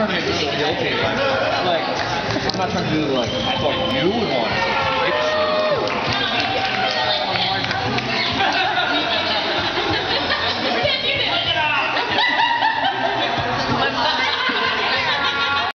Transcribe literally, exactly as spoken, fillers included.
trying to make you feel guilty. Like, I'm not trying to do like I thought you would want it.